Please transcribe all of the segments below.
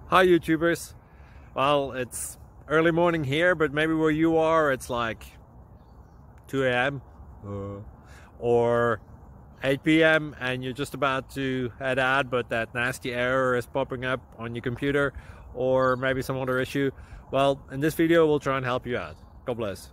Hi YouTubers. Well, it's early morning here, but maybe where you are it's like 2 a.m. or 8 p.m. and you're just about to head out, but that nasty error is popping up on your computer, or maybe some other issue. Well, in this video we'll try and help you out. God bless.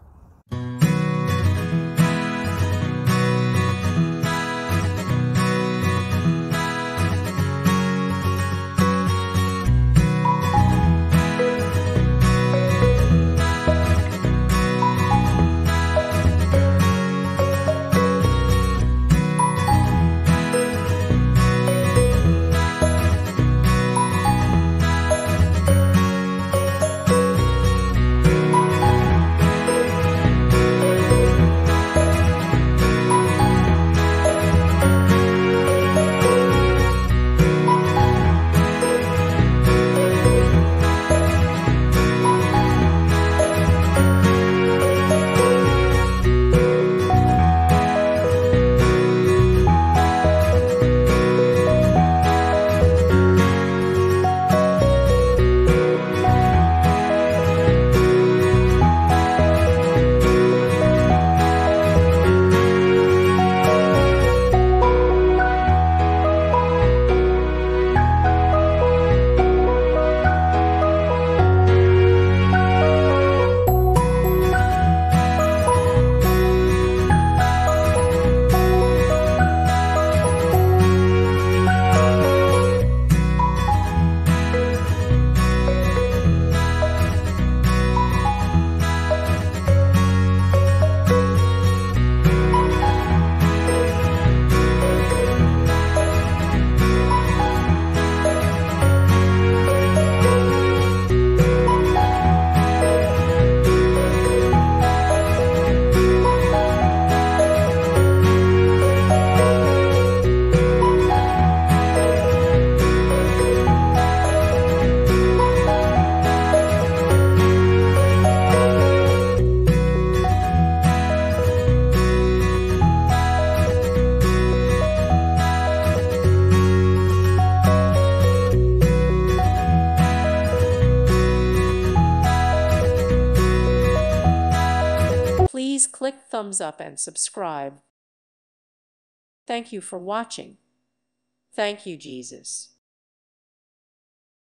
Please click thumbs up and subscribe. Thank you for watching. Thank you, Jesus.